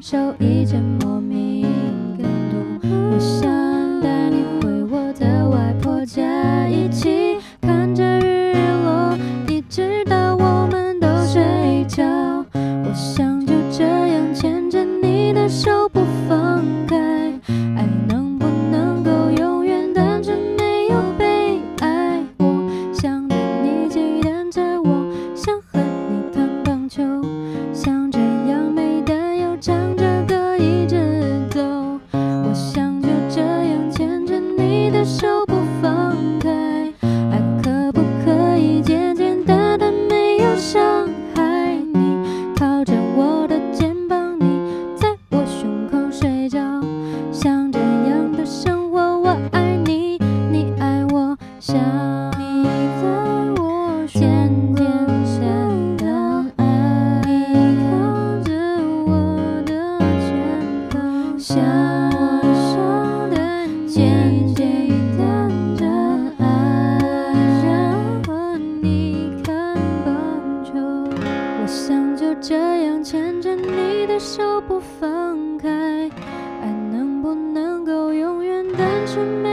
手一件莫名感动。我想带你回我的外婆家，一起看着日落，一直到我们都睡觉。我想就这样牵着你的手不放开，爱能不能够永远单纯没有被爱？我想着你骑单车，我想和你谈棒球，像这样美但又唱着歌一直走。我想就这样牵着你的手不放开，爱可不可以简简单单没有伤害？你靠着我的肩膀，你在我胸口睡觉，像这样的生活，我爱你，你爱我，像你在我渐渐显得爱，你靠着我的肩膀，像我说的简简单单爱，然后你看棒球。我想就这样牵着你的手不放开，爱能不能够永远单纯？